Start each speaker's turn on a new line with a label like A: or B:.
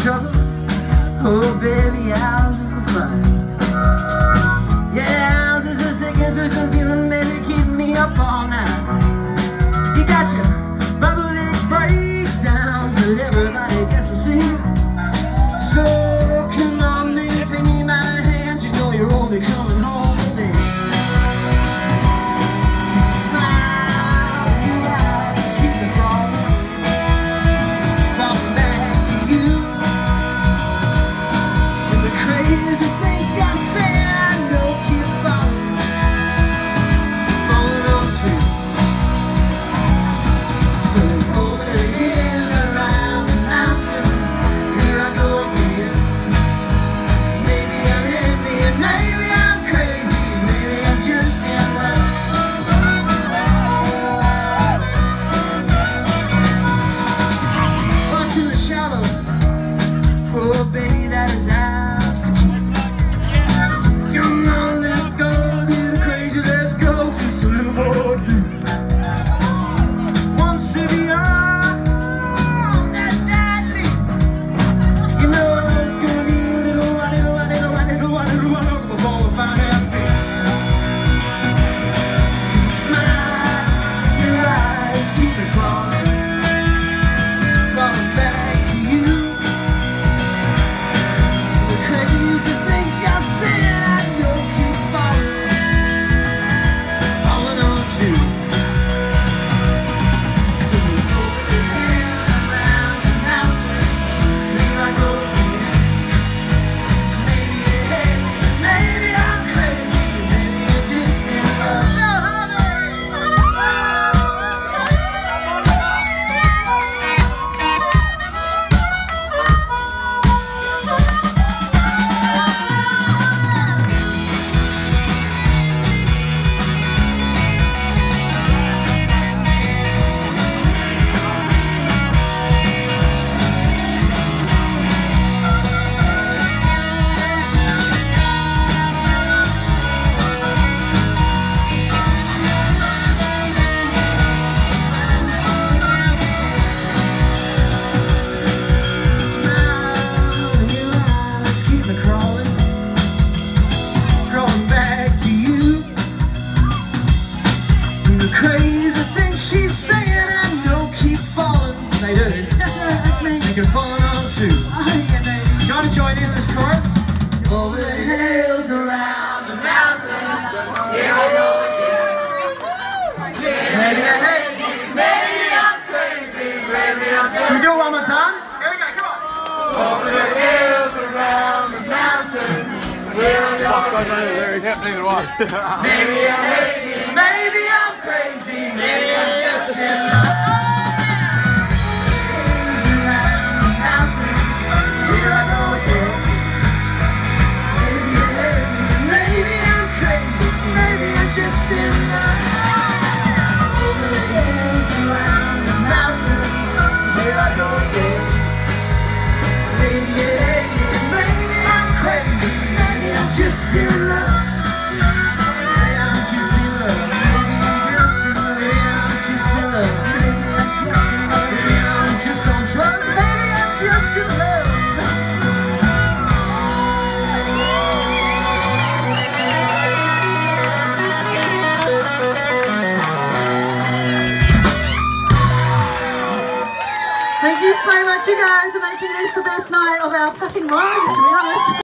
A: struggle. Oh baby, ours is the fun. Yeah, ours is the sick and twisted feeling, baby, keep me up all night. You got your public breakdowns that everybody gets to see. So come on, baby, take me by the hand. You know you're only coming home with me. Smile in your eyes, keep me crawling back to you. And the crazy things you're saying, I know keep falling on too. So over the hills, around the mountain, here I go again. Maybe I'm happy and maybe I'm crazy, maybe I'm just in love. What's in the shadows? Oh baby, that is ours to keep. Come on, let's go, do the crazy, let's go just a little more deep. Once to be on that side leap, you know it's gonna be a little while before we find our feet. Smile in your eyes, keep me crawling back to you. The crazy things you're saying, I know keep falling on too. So over the hills, around the mountain, here I go again. Maybe you hate me, maybe I'm crazy, maybe you're just in love. No, crazy things she's saying, I know keep falling. They do. That's me. They can fall on too. Oh yeah, baby. You gotta join in this chorus. Over the hills, around the mountains, here I go again. Maybe I hate you, maybe I'm crazy, maybe I'm crazy. Should we do it one more time? Here we go, come on. Over the hills, around the mountains, here I go again. Maybe I hate you, maybe I'm crazy, maybe I'm just in love. Around the mountains, here I go again. Maybe you hate me, maybe I'm crazy, maybe I'm just in love. Over the hills, around the mountains, here I go again. Maybe you hate me, maybe I'm crazy, maybe I'm just in love. Thank you so much, you guys, for making this the best night of our fucking lives, to be honest.